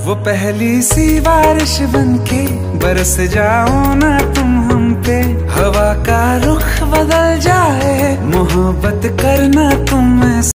वो पहली सी बारिश बनके बरस जाओ ना तुम